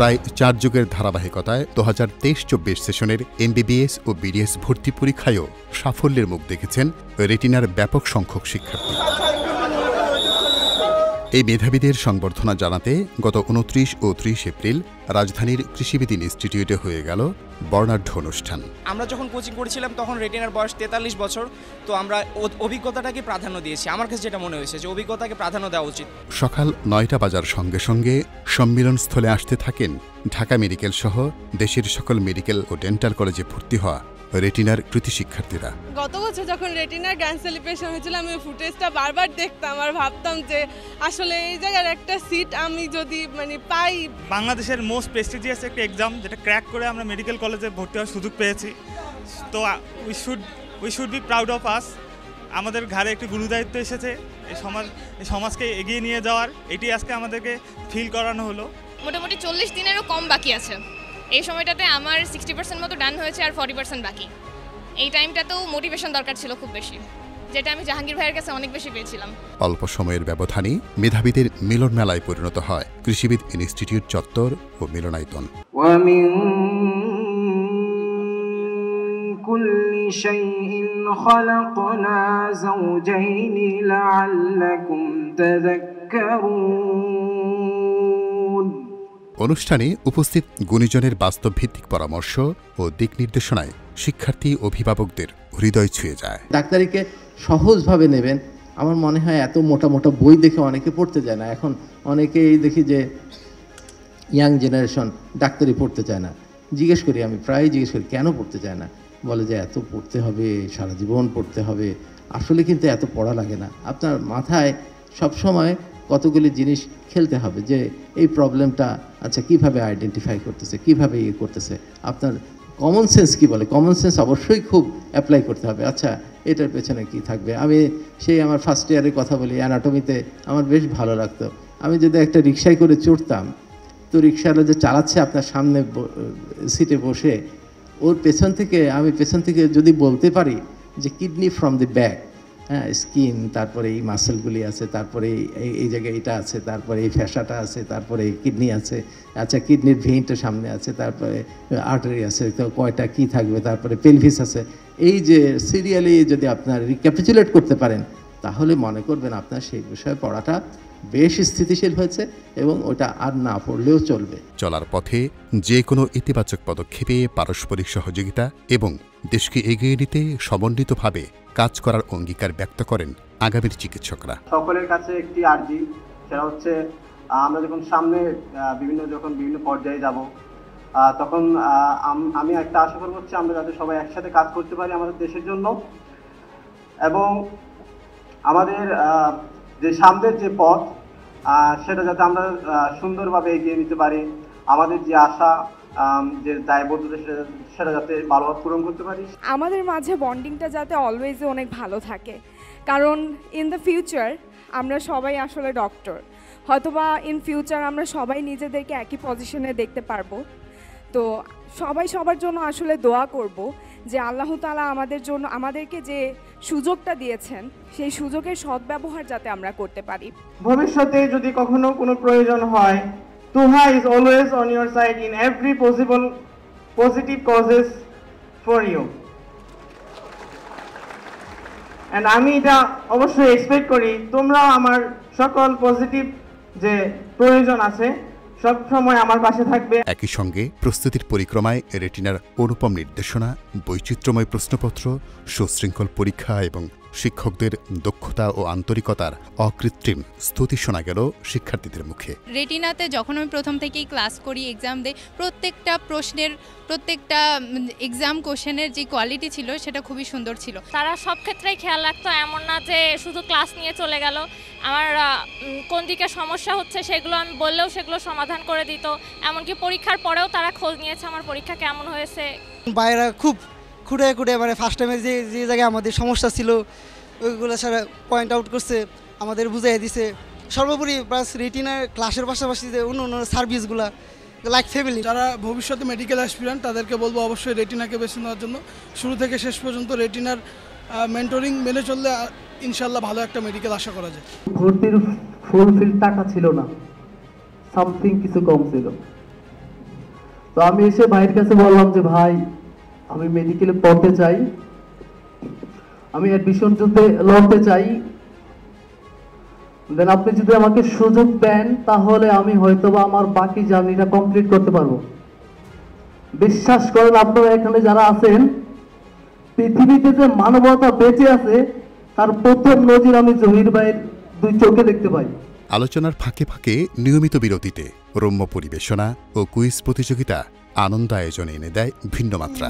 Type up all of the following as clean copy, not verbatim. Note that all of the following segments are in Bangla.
প্রায় 4 যুগের ধারাবাহিকতায় 2023-24 সেশনের MBBS ও BDS ভর্তি পরীক্ষায়ও সাফল্যের মুখ দেখেছেন রেটিনার ব্যাপক সংখ্যক শিক্ষার্থী। এই মেধাবীদের সংবর্ধনা জানাতে গত 29 ও 30 এপ্রিল রাজধানীর কৃষিবিদ ইনস্টিটিউটে হয়ে গেল বর্ণাঢ্য অনুষ্ঠান। আমরা যখন কোচিং করেছিলাম তখন রেটিনার বয়স 43 বছর, তো আমরা অভিজ্ঞতাটাকে প্রাধান্য দিয়েছি। আমার কাছে যেটা মনে হয়েছে যে অভিজ্ঞতাকে প্রাধান্য দেওয়া উচিত। সকাল 9টা বাজার সঙ্গে সঙ্গে সম্মিলনস্থলে আসতে থাকেন ঢাকা মেডিকেল সহ দেশের সকল মেডিকেল ও ডেন্টাল কলেজে ভর্তি হওয়া রেটিনার কৃতি শিক্ষার্থীরা। গত বছর যখন রেটিনার গ্র্যান্ড সেলিব্রেশন হয়েছিল আমি ফুটেজটা বারবার দেখতাম আর ভাবতাম যে আসলে এই জায়গার একটা সিট আমি যদি পাই। বাংলাদেশের মোস্ট প্রেস্টিজিয়াস একটা এক্সাম যেটা ক্র্যাক করে আমরা মেডিকেল কলেজে ভর্তি হওয়ার সুযোগ পেয়েছি, তো we should be proud of us. আমাদের ঘাড়ে একটি গুরুদায়িত্ব এসেছে এই সমাজকে এগিয়ে নিয়ে যাওয়ার, এটি আজকে আমাদেরকে ফিল করানো হলো। মোটামুটি 40 দিনেরও কম বাকি আছে। এই সময়টাতে আমার 60% মতো ডান হয়েছে আর 40% বাকি। এই টাইমটাতেও মোটিভেশন দরকার ছিল খুব বেশি, যেটা আমি জাহাঙ্গীর ভাইয়ের কাছে অনেক বেশি পেয়েছিলাম। অল্প সময়ের ব্যবধানে মেধাবীদের মিলন মেলায় পরিণত হয় কৃষিবিদ ইনস্টিটিউট চত্বর ও মিলনায়তন। অনুষ্ঠানে উপস্থিত গুণীজনের বাস্তবভিত্তিক পরামর্শ ও দিক নির্দেশনায় শিক্ষার্থী অভিভাবকদের হৃদয় ছুঁয়ে যায়। ডাক্তারিকে সহজভাবে নেবেন। আমার মনে হয় এত মোটা মোটা বই দেখে অনেকে পড়তে যায় না। এখন অনেকেই দেখি যে ইয়াং জেনারেশন ডাক্তারি পড়তে চায় না। আমি প্রায় জিজ্ঞেস করি কেন পড়তে চায় না, বলে যে এত পড়তে হবে, সারা জীবন পড়তে হবে। আসলে কিন্তু এত পড়া লাগে না। আপনার মাথায় সবসময় কতগুলি জিনিস খেলতে হবে যে এই প্রবলেমটা আচ্ছা কীভাবে আইডেন্টিফাই করতেছে, কীভাবে ইয়ে করতেছে। আপনার কমন সেন্স কী বলে, কমন সেন্স অবশ্যই খুব অ্যাপ্লাই করতে হবে। আচ্ছা এটার পেছনে কি থাকবে। আমি আমার ফার্স্ট ইয়ারের কথা বলি, অ্যানাটমিতে আমার বেশ ভালো লাগতো। আমি যদি একটা রিক্সায় করে চড়তাম, তো রিক্সাওয়ালা যে চালাচ্ছে আপনার সামনে সিটে বসে, ওর পেছন থেকে যদি বলতে পারি যে কিডনি ফ্রম দি ব্যাক, হ্যাঁ স্কিন, তারপরে এই মাসেলগুলি আছে, তারপরে এই জায়গায় এটা আছে, তারপরে এই ফ্যাসাটা আছে, তারপরে এই কিডনি আছে, আচ্ছা কিডনির ভেইনটা সামনে আছে, তারপরে আর্টারি আছে, তো কয়টা কি থাকবে, তারপরে পেলভিস আছে। এই যে সিরিয়ালি যদি আপনার রিক্যাপিচুলেট করতে পারেন, তাহলে মনে করবেন আপনার সেই বিষয়ে পড়াটা বেশ স্থিতিশীল হয়েছে এবং ওটা আর না পড়লেও চলবে। চলার পথে যে কোনো ইতিবাচক পদক্ষেপে পারস্পরিক সহযোগিতা এবং দেশকে এগিয়ে নিতে সমন্বিতভাবে কাজ করার অঙ্গীকার ব্যক্ত করেন আগামীর চিকিৎসকরা। সকলের কাছে একটি আর্জি, সেটা হচ্ছে আমরা যখন সামনে বিভিন্ন পর্যায়ে যাব, তখন আমি একটা আশা করব হচ্ছে আমরা যাতে সবাই একসাথে কাজ করতে পারি আমাদের দেশের জন্য, এবং আমাদের যে সামনের যে পথ সেটা যাতে আমরা সুন্দরভাবে এগিয়ে নিতে পারি। আমাদের যে আশা, যে দায়বদ্ধতা সেটা যাতে ভালোভাবে পূরণ করতে পারি। আমাদের মাঝে বন্ডিংটা যাতে অলওয়েজ অনেক ভালো থাকে, কারণ ইন দ্য ফিউচার আমরা সবাই আসলে ডক্টর, হয়তোবা ইন ফিউচার আমরা সবাই নিজেদেরকে একই পজিশনে দেখতে পারবো। তো সবাই সবার জন্য আসলে দোয়া করব যে আল্লাহ তাআলা আমাদেরকে যে সুযোগটা দিয়েছেন সেই সুযোগের সদ্ব্যবহার যাতে আমরা করতে পারি। ভবিষ্যতে যদি কখনো কোনো প্রয়োজন হয়, Tuha is always on your side in every possible positive causes for you. And আমি এটা অবশ্যই এক্সপেক্ট করি তোমরা আমার সকল পজিটিভ যে প্রয়োজন আছে সব সময় আমার পাশে থাকবে। একই সঙ্গে প্রস্তুতির পরিক্রমায় রেটিনার অনুপম নির্দেশনা, বৈচিত্র্যময় প্রশ্নপত্র, সুশৃঙ্খল পরীক্ষা এবং শিক্ষকদের দক্ষতা ও আন্তরিকতার অকৃত্রিম স্তুতি শোনা গেল শিক্ষার্থীদের মুখে। রেটিনাতে যখন আমি প্রথম থেকেই ক্লাস করি, এক্সাম দিই, প্রত্যেকটা এক্সাম কোশ্চেনের যে কোয়ালিটি ছিল সেটা খুবই সুন্দর ছিল। তারা সব ক্ষেত্রেই খেয়াল রাখতো, এমন না যে শুধু ক্লাস নিয়ে চলে গেল। আমার কোন দিকে সমস্যা হচ্ছে সেগুলো আমি বললেও সেগুলো সমাধান করে দিত। এমনকি পরীক্ষার পরেও তারা খোঁজ নিয়েছে আমার পরীক্ষা কেমন হয়েছে। বাইরে খুব খুঁড়ে ফার্স্ট টাইমে যে জায়গায় আমাদের সমস্যা ছিল ওইগুলো সারা পয়েন্ট আউট করছে, আমাদের বুঝাই দিছে। সর্বোপরি প্লাস রেটিনার ক্লাসের পাশাপাশি যে অন্য সার্ভিসগুলো লাইক ফ্যামিলি, যারা ভবিষ্যতে মেডিকেল অ্যাসপিরেন্ট তাদেরকে বলবো অবশ্যই রেটিনাকে বেছে নেওয়ার জন্য। শুরু থেকে শেষ পর্যন্ত রেটিনার মেন্টরিং মেনে চললে ইনশাল্লাহ ভালো একটা মেডিকেল আশা করা যায়। ভর্তির ফুলফিল টাকা ছিল না, সামথিং কিছু কম ছিল, তো আমি এসে ভাইয়ের কাছে বললাম যে ভাই আমি মেডিকেলে পড়তে চাই, আমি অ্যাডমিশন যুদ্ধে লড়তে চাই, দেন আপনি যদি আমাকে সুযোগ দেন তাহলে আমি হয়তোবা আমার বাকি জার্নিটা কমপ্লিট করতে পারবো। বিশ্বাস করেন আপনারা এখানে যারা আছেন, পৃথিবীতে যে মানবতা বেঁচে আছে তার প্রথম নজির আমি জহির ভাইয়ের দুই চোখে দেখতে পাই। আলোচনার ফাঁকে ফাঁকে নিয়মিত বিরতিতে রম্য পরিবেশনা ও কুইজ প্রতিযোগিতা আনন্দ আয়োজনে এনে দেয় ভিন্ন মাত্রা।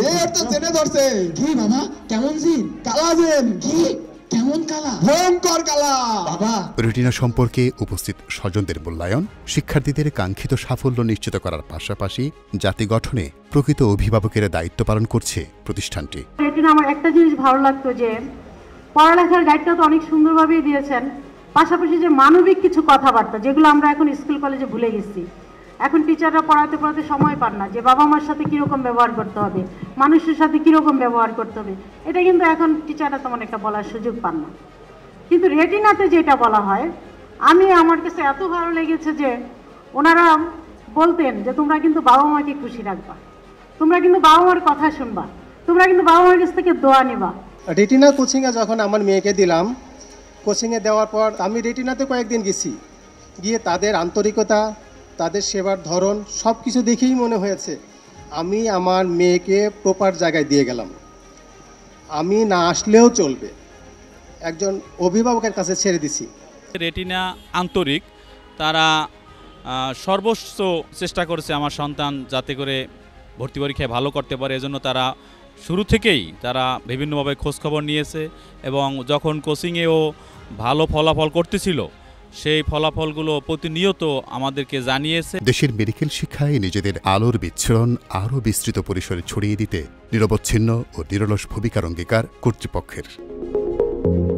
রেটিনা সম্পর্কে উপস্থিত স্বজনদের মূল্যায়ন শিক্ষার্থীদের কাঙ্ক্ষিত সাফল্য নিশ্চিত করার পাশাপাশি জাতি গঠনে প্রকৃত অভিভাবকের দায়িত্ব পালন করছে প্রতিষ্ঠানটি। রেটিনা আমার একটা জিনিস ভালো লাগতো যে পড়ালেখার গাইডটা তো অনেক সুন্দরভাবেই দিয়েছেন, পাশাপাশি যে মানবিক কিছু কথাবার্তা যেগুলো আমরা এখন স্কুল কলেজে ভুলে গেছি। এখন টিচাররা পড়াতে পড়াতে সময় পান না যে বাবা মার সাথে কীরকম ব্যবহার করতে হবে, মানুষের সাথে কীরকম ব্যবহার করতে হবে, এটা কিন্তু এখন টিচাররা তেমন একটা বলার সুযোগ পান না। কিন্তু রেটিনাতে যেটা বলা হয়, আমার কাছে এত ভালো লেগেছে যে ওনারা বলতেন যে তোমরা কিন্তু বাবা মাকে খুশি রাখবা, তোমরা কিন্তু বাবা মার কথা শুনবা, তোমরা কিন্তু বাবা মার কাছ থেকে দোয়া নেবা। রেটিনা কোচিংয়ে যখন আমার মেয়েকে দিলাম, কোচিংয়ে দেওয়ার পর আমি রেটিনাতে কয়েকদিন গেছি, গিয়ে তাদের আন্তরিকতা, তাদের সেবার ধরন সব কিছু দেখেই মনে হয়েছে আমি আমার মেয়েকে প্রপার জায়গায় দিয়ে গেলাম। আমি না আসলেও চলবে, একজন অভিভাবকের কাছে ছেড়ে দিছি। রেটিনা আন্তরিক, তারা সর্বোচ্চ চেষ্টা করেছে আমার সন্তান যাতে করে ভর্তি পরীক্ষায় ভালো করতে পারে, এজন্য তারা শুরু থেকেই তারা বিভিন্নভাবে খোঁজখবর নিয়েছে এবং যখন কোচিংয়েও ভালো ফলাফল করতেছিল সেই ফলাফলগুলো প্রতিনিয়ত আমাদেরকে জানিয়েছে। দেশের মেডিকেল শিক্ষায় নিজেদের আলোর বিচ্ছুরণ আরও বিস্তৃত পরিসরে ছড়িয়ে দিতে নিরবচ্ছিন্ন ও নিরলস ভূমিকার অঙ্গীকার কর্তৃপক্ষের।